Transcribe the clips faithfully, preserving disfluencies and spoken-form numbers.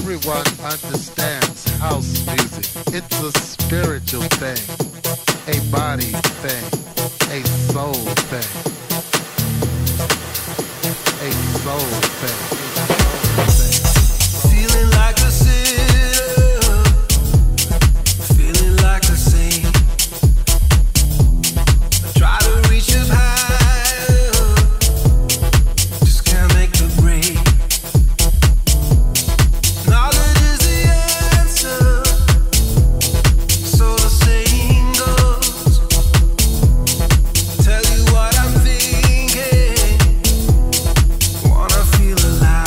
everyone understands house music. It's a spiritual thing, a body thing, a soul thing, a soul thing. Feeling like a sinner, feeling like a saint. I try to reach up higher, just can't make the break. Knowledge is the answer, so the saying goes. Tell you what I'm thinking, wanna feel alive.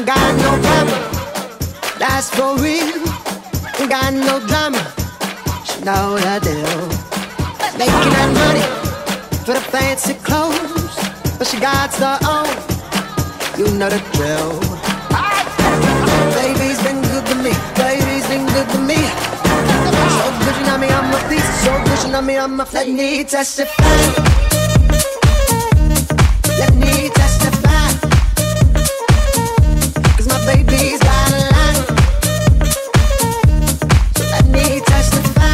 Ain't got no drama, that's for real. Ain't got no drama, she know the deal. Making that money for the fancy clothes, but she got her own, you know the drill. Baby's been good to me, baby's been good to me. So good she know me on my feet, so good she know me on my feet. Let me testify, let me testify, 'cause my baby's got a line. So let me testify.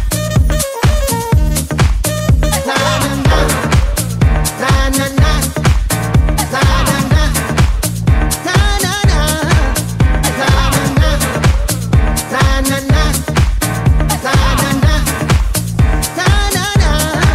Na na na, na na na, na na na, na na na, na na na, na na na, na na na, na na na.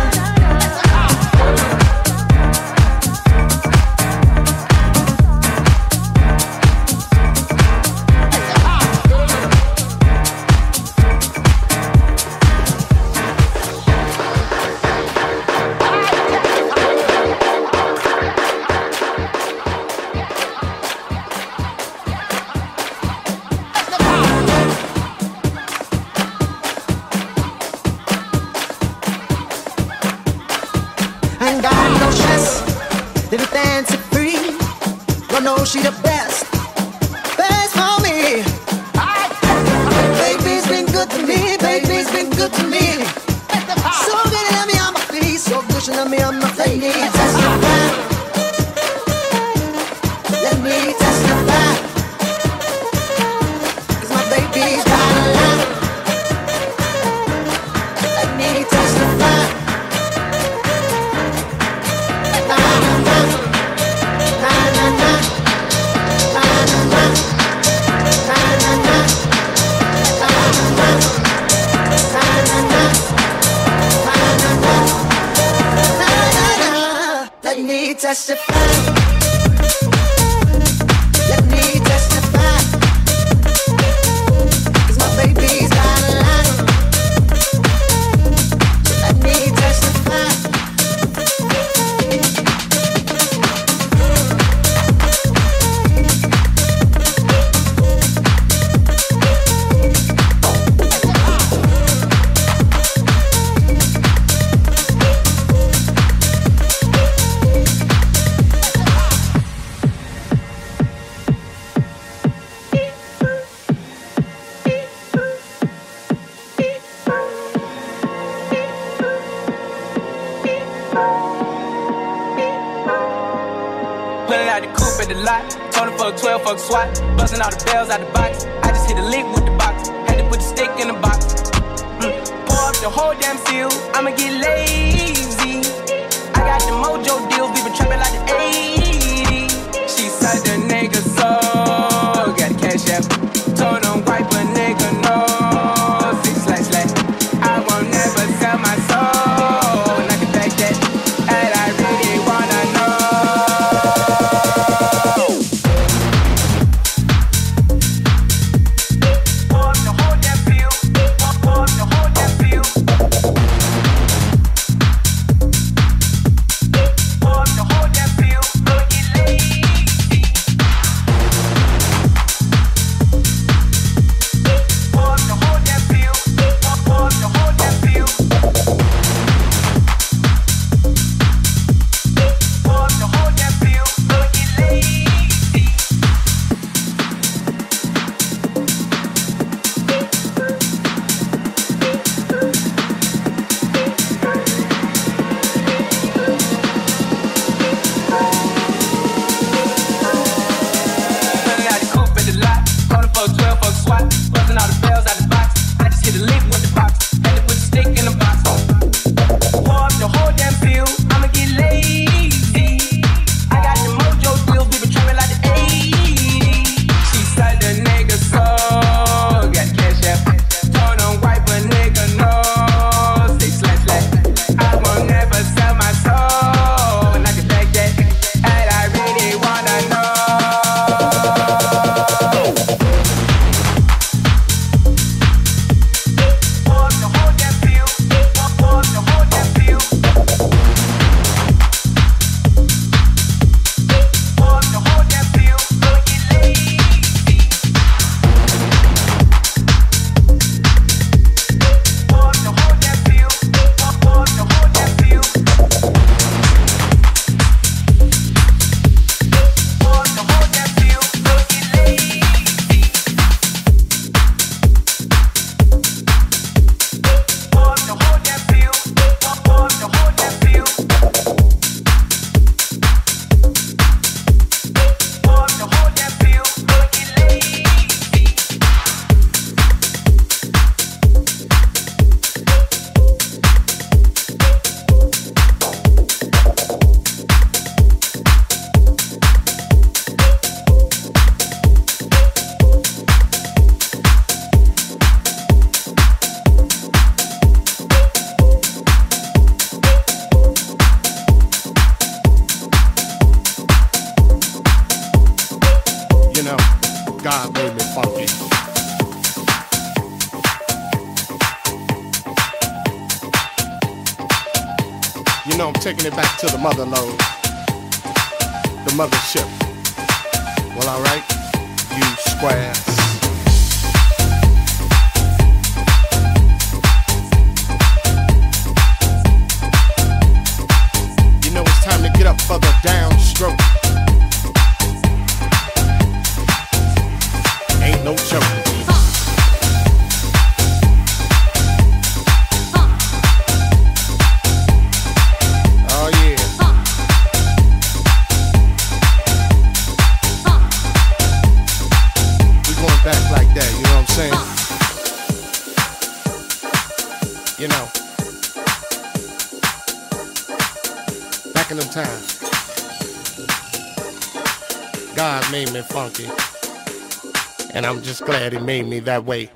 Ain't got no stress, living fancy free. I know she the best, best for me. Baby's been good to me, baby's been good to me. So good to let me on my feet, so good to let me on my feet. Let me testify, let me testify, 'cause my baby's got a lot. Let me testify. Let me testify. Let me testify, 'cause my baby's got a lot. Let me testify. Pulling out the coupe at the lot. Told him fuck twelve, fuck SWAT. Busting all the bells out the box. I just hit a lick with the box. Had to put the stick in the box. Mm. Pour up the whole damn seal. I'ma get lazy. I got the mojo deals. We been trapping like the eighties. She said the nigga so. Got the cash app. Told him wipe a nigga no. Six slash slash. I won't never sell my soul. And I can back that. And I really wanna know. know I'm taking it back to the mother lode, the mothership. Well, alright, you squares. You know it's time to get up for the downstroke. Ain't no joke. You know, back in them times, God made me funky, and I'm just glad He made me that way.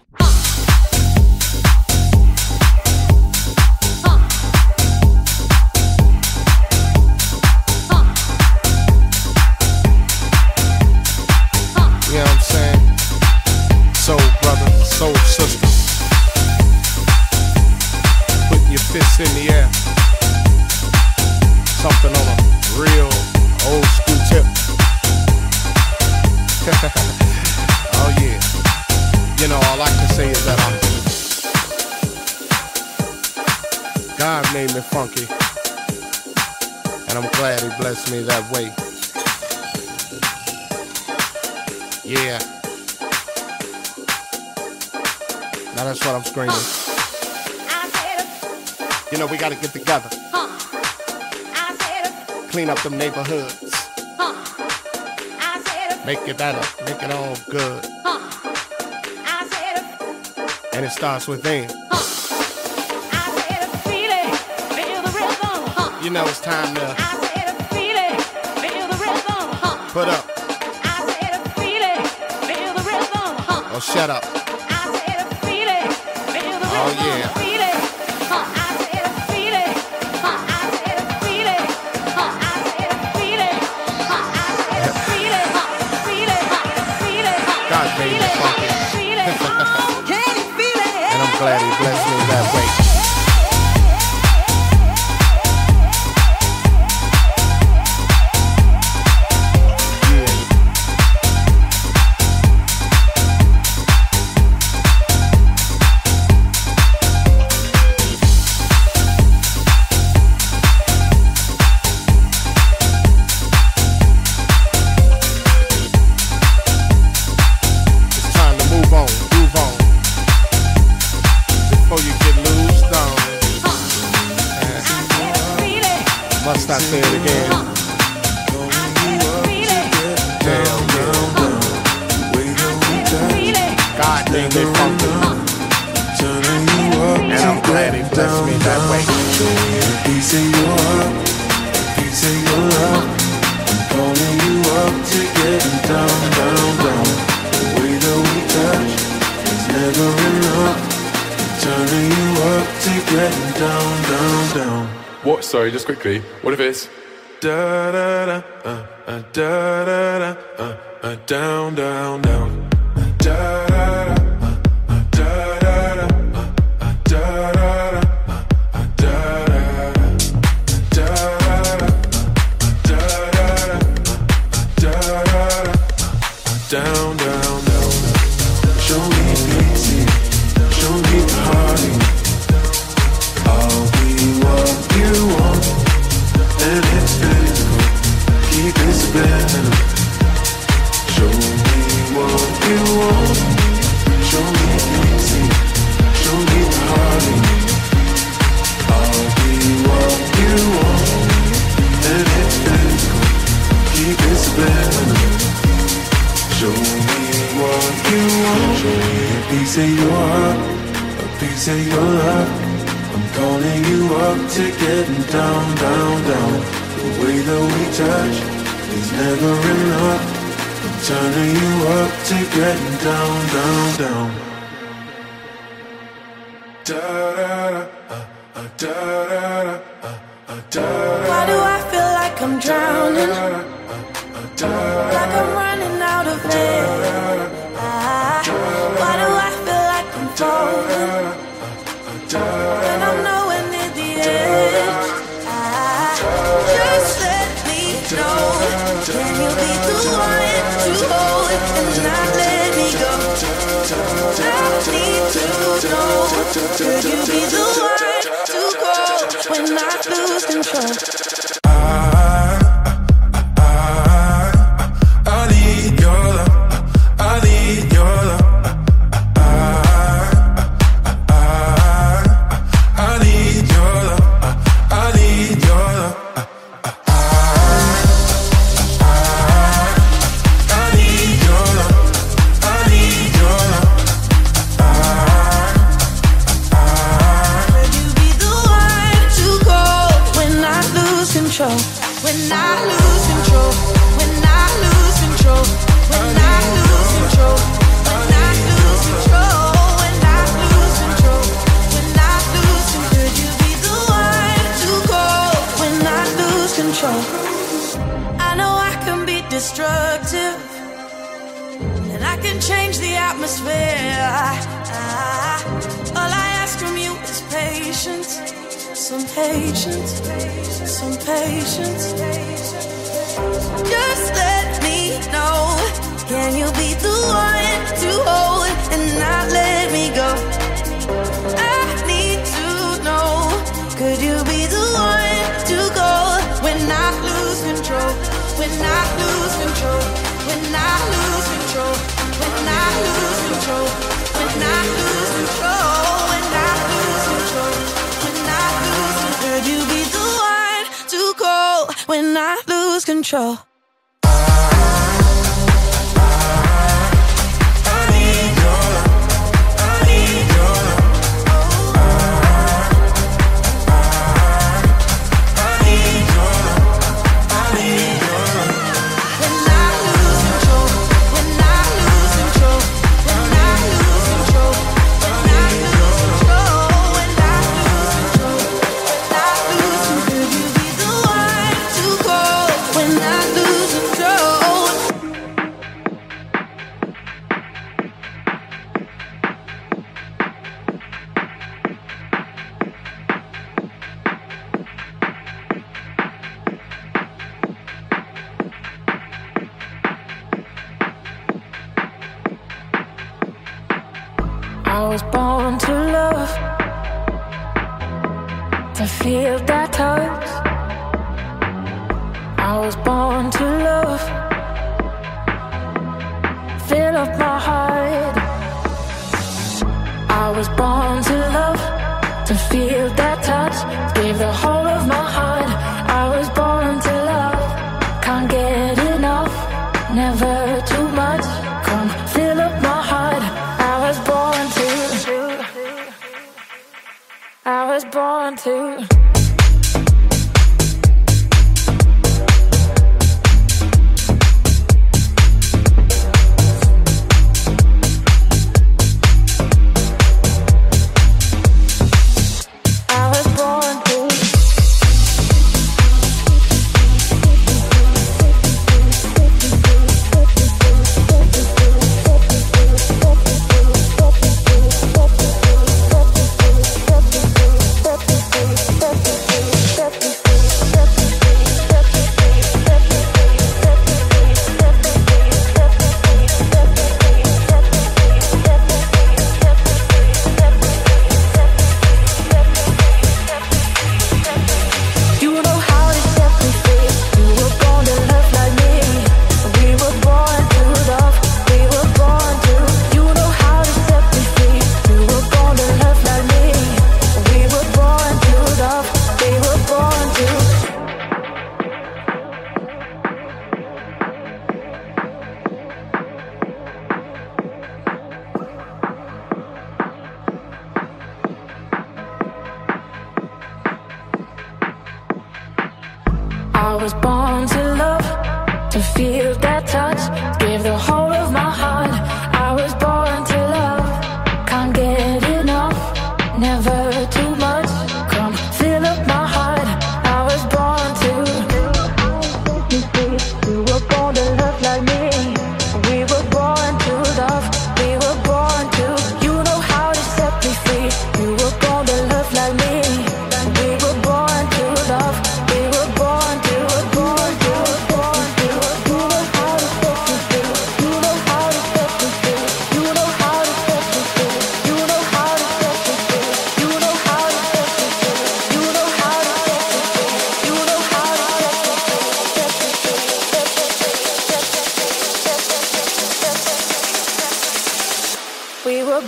You know what I'm saying? Soul brother, soul sister. Your fists in the air. Something on a real old school tip. Oh yeah. You know, all I can say is that I'm God made me funky, and I'm glad He blessed me that way. Yeah. Now that's what I'm screaming. You know, we gotta get together. Huh. I said it. Clean up them neighborhoods. Huh. I said it. Make it better. Make it all good. Huh. I said it. And it starts within. Huh. I said it. Feel it. Feel the rhythm. Huh. You know it's time to. I said it. Feel it. Feel the rhythm. Huh. Put up. I said it. Feel it. Feel the rhythm. Huh. Oh, shut up. I said it. Feel it. Feel the rhythm. Oh yeah. Feel it. Huh. And I'm glad He blessed me that way. Must I say it again? Damn, God made me funky, and I'm glad He blessed me that way. Piece of your heart, piece of your love. I'm calling you up to get down, down, down. The way that we touch is never enough. I'm turning you up to get down, down, down. What? Sorry, just quickly. What if it's da da da uh, uh, da da da uh, uh, down, down, down, uh, da da da uh, uh, da da da uh, uh, da da da uh, uh, da da da da da da down, down, down. Show me easy, show me party. I'll be what you want, and it's physical. Keep it spinning. Show me what you want. Show me easy. Show me party. I'll be what you want, and it's physical. Keep it spinning. Show me what you want. Show me a piece of your heart, a piece of your love. I'm calling you up to getting down, down, down. The way that we touch is never enough. I'm turning you up to getting down, down, down. Da da da, uh, uh, da da da, uh, uh, da. Why do I feel like I'm drowning? Like I'm running out of air. Ah, why do I feel like I'm falling? When I'm nowhere near the edge. Ah, know? Can you be the one to hold and not let me go? I need to know. Could you be the one to go when I lose control? When I lose control, when I lose control, when I lose control, when I lose control, when I lose control, when I lose control, could you be the one to go when I lose control? I know I can be destructive, and I can change the atmosphere. I, all I ask from you is patience. Some patience, some patience. Just let me know. Can you be the one to hold and not let me go? I need to know. Could you be the one to go when I lose control? When I lose control? When I lose control? When I lose control? When I lose control? When I lose control? Could you be the one to go when I lose control? I was born to love, to feel that touch. I was born to love, fill up my heart. I was born to love, to feel that touch. Gave the whole of my heart. I was born to love, can't get enough, never too much. Come fill up my heart. I was born to, I was born to. I was born to love, to feel that touch. Give the whole of my heart. I was born to love, can't get enough, never too much. Come fill up my heart. I was born to. You were born to love like me. We were born to love. We were born to. You know how to set me free. You were born to love like me. We were born to love. We were born to. Born to.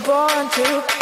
born to